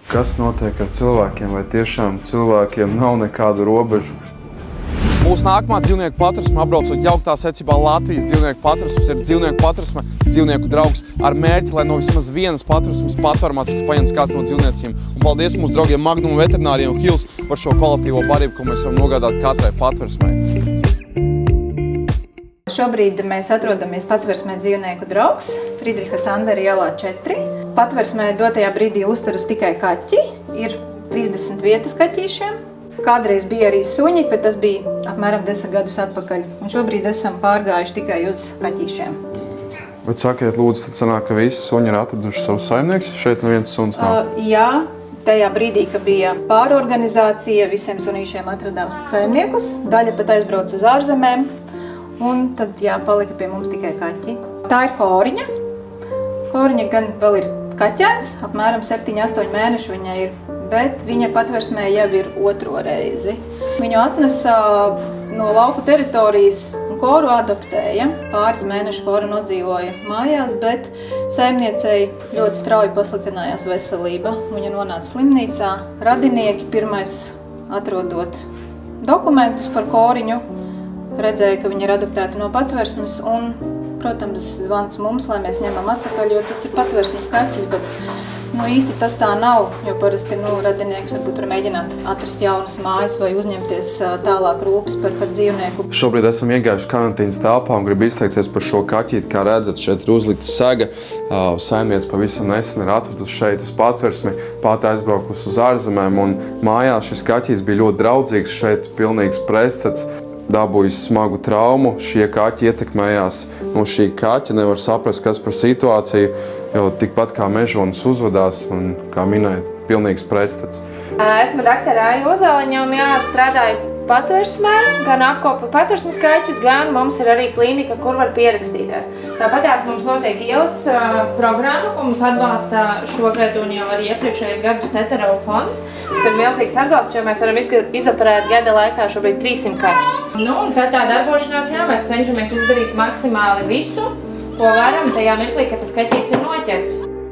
Kas notiek ar cilvēkiem, vai tiešām cilvēkiem nav nekādu robežu? Mūsu nākamā dzīvnieku patversme, apbraucot jauktā secībā Latvijas dzīvnieku patversmes, ir dzīvnieku patversme, dzīvnieku draugs ar mērķi, lai no vismaz vienas patversmes patvērumā tiktu paņemts kāds no dzīvnieciem. Un paldies mūsu draugiem Magnum veterināriem un Hils par šo kvalitīvo barību, ko mēs varam nogādāt katrai patversmei. Šobrīd mēs atrodamies patversmē dzīvnieku draugs, Friedriha Candera ielā 4. Patversmē dotajā brīdī uzturas tikai kaķi, ir 30 vietas kaķīšiem. Kādreiz bija arī suņi, bet tas bija apmēram 10 gadus atpakaļ. Un šobrīd esam pārgājuši tikai uz kaķīšiem. Bet sakiet, lūdzu, tad sanāk, ka visi suņi ir atraduši savus saimniekus, šeit neviens suns nav? Jā, tajā brīdī, kad bija pārorganizācija, visiem sunīšiem atradām saimniekus, daļa pat aizbrauca uz ārzemēm. Un tad, jā, palika pie mums tikai kaķi. Tā ir Koriņa. Koriņa gan vēl ir kaķēns, apmēram 7–8 mēneši viņa ir, bet viņa patversmē jau ir otro reizi. Viņu atnesa no lauku teritorijas un Koru adoptēja. Pāris mēnešu Kora nodzīvoja mājās, bet saimniecei ļoti strauji pasliktinājās veselība. Viņa nonāca slimnīcā. Radinieki pirmais atrodot dokumentus par Koriņu, redzēja, ka viņi ir adoptēti no patversmes un, protams, zvans mums, lai mēs ņemam atpakaļ, jo tas ir patversmes kaķis, bet īsti tas tā nav, jo parasti radinieks varbūt var mēģināt atrast jaunas mājas vai uzņemties tālāk rūpes par dzīvnieku. Šobrīd esam iegājuši karantīnas telpā un gribu izteikties par šo kaķīti. Kā redzat, šeit ir uzlikta sega. Saimniece pavisam nesen ir atradusi šeit uz patversmi, pati aizbraukusi uz ārzemēm un mājās šis kaķis bija ļoti draudzīgs, šeit pilnīgs prestats. Dabūjis smagu traumu, šie kaķi ietekmējās no šī kaķa, nevar saprast, kas par situāciju, jo tikpat kā mežonis uzvedās un, kā minēja, pilnīgs pretstats. Esmu daktara Aija Ozoliņa un strādāju patversmē, gan apkopu patversmes kaķus, gan mums ir arī klīnika, kur var pierakstīties. Tāpatās mums notiek ielas programma, ko mums atbalsta šogad un jau arī iepriekšējais gadus Teterau fonds. Tas ir milzīgs atbalsts, jo mēs varam izoperēt gada laikā šobrīd 300 kaķus. Un tad tā darbošanās, jā, mēs cenšamies izdarīt maksimāli visu, ko varam tajā mirklī, ka tas kaķītis ir noķerts.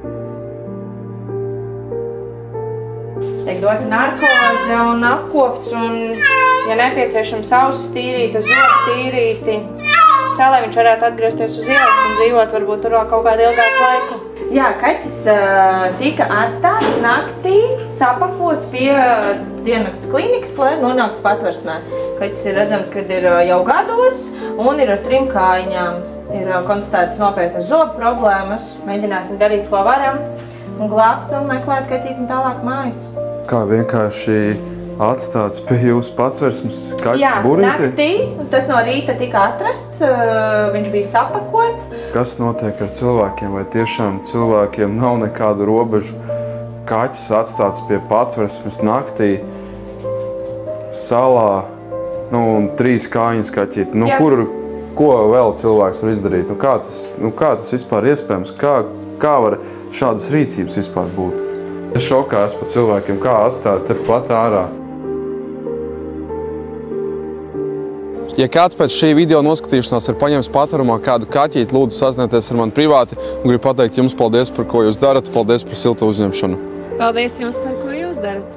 Tiek dota narkoze un apkopts un, ja nepieciešams, ausis tīrīta, zobi tīrīti, tā, lai viņš varētu atgriezties uz ielas un dzīvot varbūt tur vēl kaut kādu ilgāku laiku. Jā, kaķis tika atstāts naktī, sapakots pie diennakts klīnikas, lai nonāktu patversmē. Kaķis ir redzams, kad ir jau gados un ir ar 3 kājiņām. Ir konstatētas nopietnas zobu problēmas, mēģināsim darīt, ko varam, un glābt un meklēt kaķīti tālāk mājas. Kā vienkārši atstāts pie jūsu patversmes kaķis burītī? Jā, naktī, tas no rīta tika atrasts, viņš bija sapakots. Kas notiek ar cilvēkiem, vai tiešām cilvēkiem nav nekādu robežu? Kaķis atstāts pie patversmes naktī, salā, un 3 kājiņas kaķīti. Ko vēl cilvēks var izdarīt? Kā tas vispār iespējams? Kā var šādas rīcības vispār būt? Es šokā esmu par cilvēkiem, kā atstāt tepat ārā. Ja kāds pēc šī video noskatīšanās ir paņems patvērumā kādu kaķīti, lūdzu sazinieties ar mani privāti un gribu pateikt jums paldies par ko jūs darat, paldies par siltu uzņemšanu. Paldies jums par ko jūs darat.